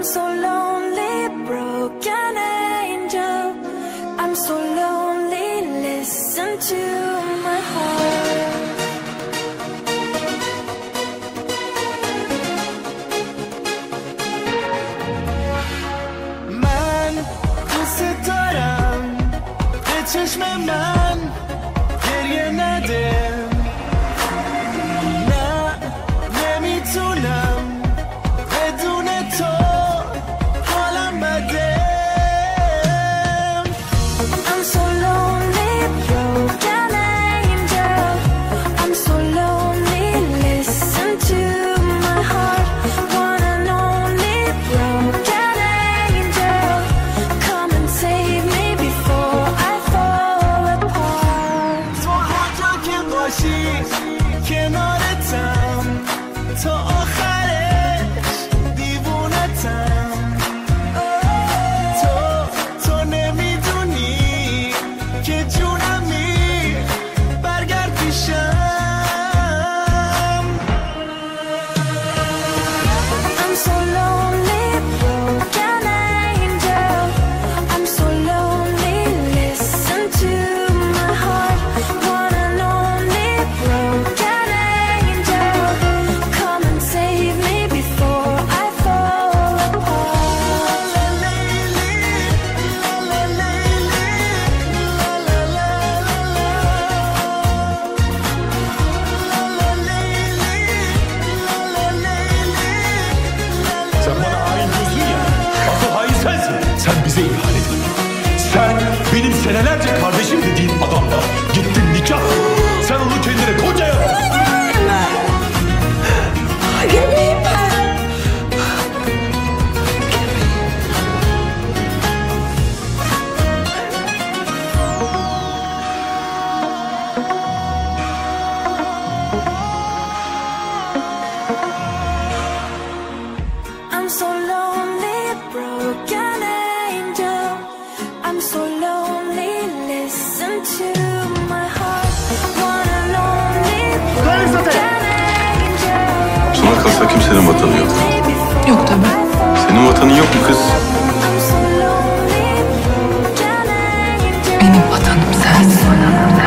so lonely, broken angel. I'm so lonely, listen to my heart. من دوست دارم به چشم من گریه نده. نه نمیتونم بدون تو حالم بده. I'm so lonely, broken angel. I'm so lonely, listen to my heart. One and only broken angel. Come and save me before I fall apart. تو هر جا که باشی کنارتم تا آخرش دیوونتم. تو نمیدونی که جونمی برگرد پیشم. I'm so lonely, broken angel. I'm so lonely, listen to my heart. One and only broken angel. Come and save me before I fall apart. Sen bana hain diyorsun ya. Asıl hain sensin. Sen bize ihanet ettin. Sen benim senelerce kardeşim dediğin adamla gittin nikah. Sen onu kendine koca yaptın. Geleyim ben. I'm so lonely, broken angel. I'm so lonely, listen to my heart. One and only broken angel. Sana kalsa kimsenin vatanı yok. Yok tabii. Senin vatanın yok mu kız? I'm so lonely, broken angel. Benim vatanım sensin.